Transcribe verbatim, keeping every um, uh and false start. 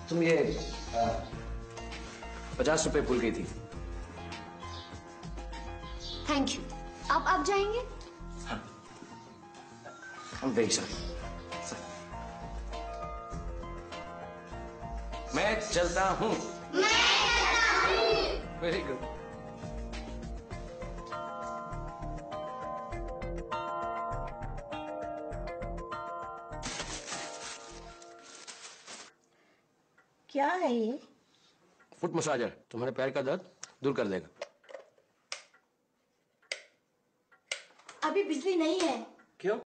तुम ये पचास रुपए भूल गई थी। Thank you. अब आप जाएंगे? हाँ। I'm very sorry. मैं चलता हूँ। मैं चलता हूँ। Very good. क्या है ये? फुट मसाजर तुम्हारे पैर का दर्द दूर कर देगा। अभी बिजली नहीं है। क्यों?